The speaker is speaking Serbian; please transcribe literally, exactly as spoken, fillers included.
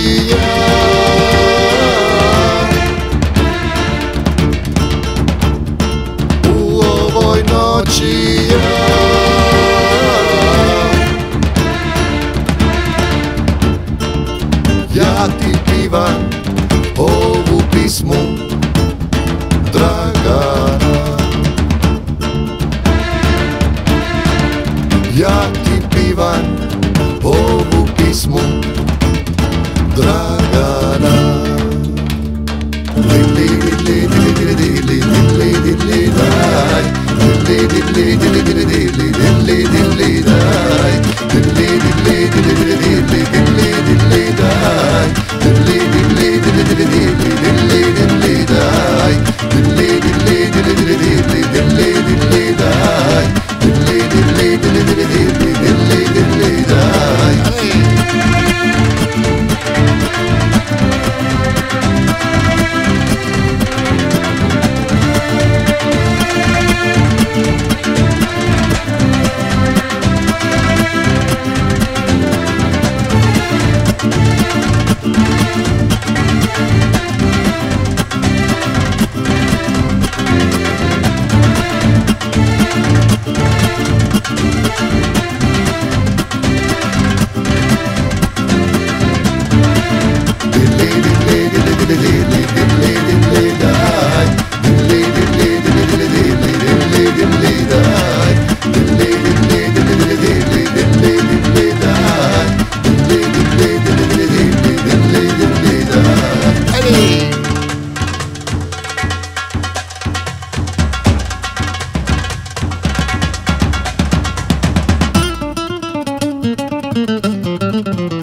ja, u ovoj noći ja, ja ti pivam ovu pismu Dragana. Ja ti pivam ovu pismu Dragana. Dirli dirli dirli dirli dirli dirli daj, dirli dirli dirli dirli dirli dirli daj, dirli dirli dirli dirli dirli dirli daj, dirli dirli dirli dirli dirli dirli daj, dirli dirli dirli dirli dirli dirli daj, dirli dirli dirli dirli dirli dirli daj. Thank you.